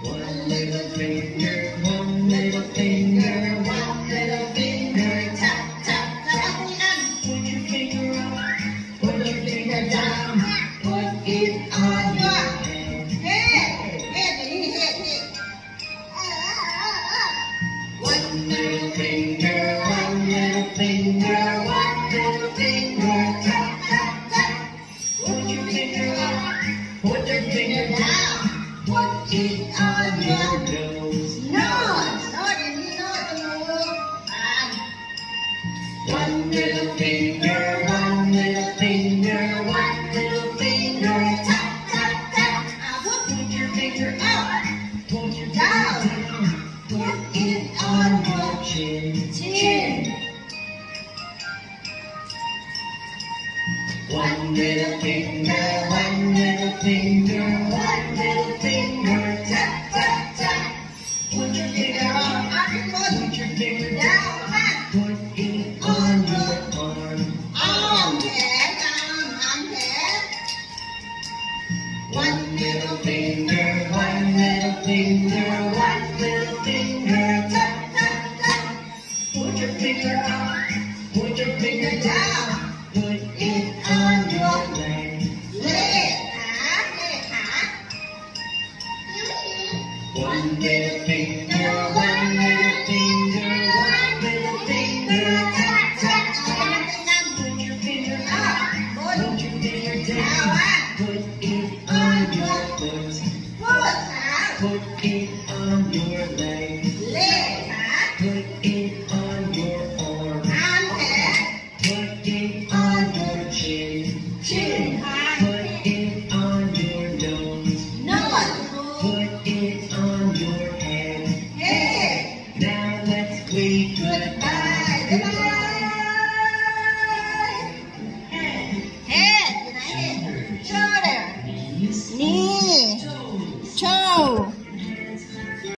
One little finger, one little finger, one little finger, tap, tap, tap. Put your finger up, put your finger down, put it on your head. One little finger, one little finger, one little finger, tap, tap, tap. Put your finger up, put your finger down, put it on your nose. One little finger, one little finger, one little finger, tap, tap, tap. Put your finger up, put your finger down, put it on your chin. One little finger, one little finger, one little finger, tap, tap, tap. Put your finger up, put your finger down, put it on your arm. One little finger, one little finger, one little finger, tap, tap, tap. Put your finger up, put your finger down, put it on your leg. One little finger, one little finger, one little finger, tap, tap, tap. Put your finger up, put your finger down, put it on your foot. Put it on your leg. Put it on your arm. Put it on your chin. Put it on your nose. Put it on your head. Now let's wait for the